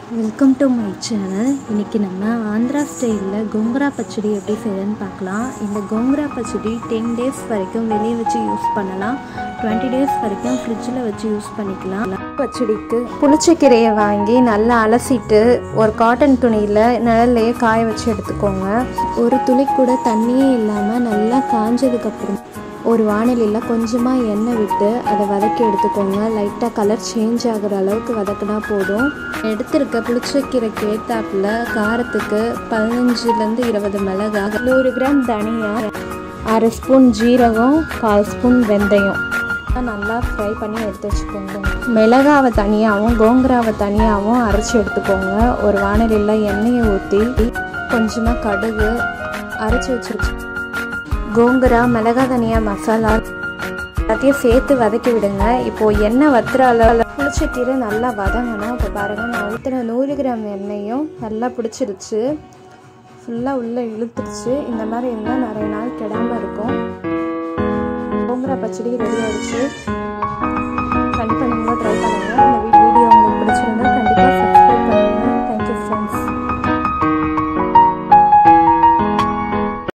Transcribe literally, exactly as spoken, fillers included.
Welcome to my channel. இன்றைக்கி நம்ம ஆந்திரா ஸ்டைலில் கோங்கரா பச்சடி எப்படி செய்யறதுன்னு பார்க்கலாம். இந்த கோங்கரா பச்சடி டென் டேஸ் வரைக்கும் வெளியே வச்சு யூஸ் பண்ணலாம். டுவெண்ட்டி டேஸ் வரைக்கும் ஃப்ரிட்ஜில் வச்சு யூஸ் பண்ணிக்கலாம். பச்சடிக்கு புளிச்சக்கீரையை வாங்கி நல்லா அலசிட்டு ஒரு காட்டன் துணியில் நிழல்லையே காய வச்சு எடுத்துக்கோங்க. ஒரு துளி கூட தண்ணியே இல்லாமல் நல்லா காஞ்சதுக்கப்புறம் ஒரு வானிலையில் கொஞ்சமாக எண்ணெய் விட்டு அதை வதக்கி எடுத்துக்கோங்க. லைட்டாக கலர் சேஞ்ச் ஆகிற அளவுக்கு வதக்கினா போதும். எடுத்துருக்க புளிச்சக்கீரைக்கு ஏற்றாப்புல காரத்துக்கு பதினஞ்சுலேருந்து இருபது மிளகாய், நூறு கிராம் தனியா, அரை ஸ்பூன் ஜீரகம், கால் ஸ்பூன் வெந்தயம் நல்லா ஃப்ரை பண்ணி எடுத்து வச்சுக்கோங்க. மிளகாவை தனியாகவும் கோங்கராவை தனியாகவும் அரைச்சி எடுத்துக்கோங்க. ஒரு வானிலையில் எண்ணெயை ஊற்றி கொஞ்சமாக கடுகு, அரைச்சி வச்சுருக்கு கோங்கரா, மிளகா, தனியா மசாலா எல்லாத்தையும் சேர்த்து வதக்கி விடுங்க. இப்போது எண்ணெய் வத்துற அளவில் புளிச்சக்கீரை நல்லா வதங்கணும். இப்போ பாருங்கள், நான் ஊற்றின நூறு கிராம் எண்ணெயும் நல்லா பிடிச்சிருச்சு, ஃபுல்லாக உள்ளே இழுத்துருச்சு. இந்த மாதிரி இருந்தால் நிறைய நாள் கெடாமல் இருக்கும். கோங்கரா பச்சடி ரெடி ஆகிடுச்சு.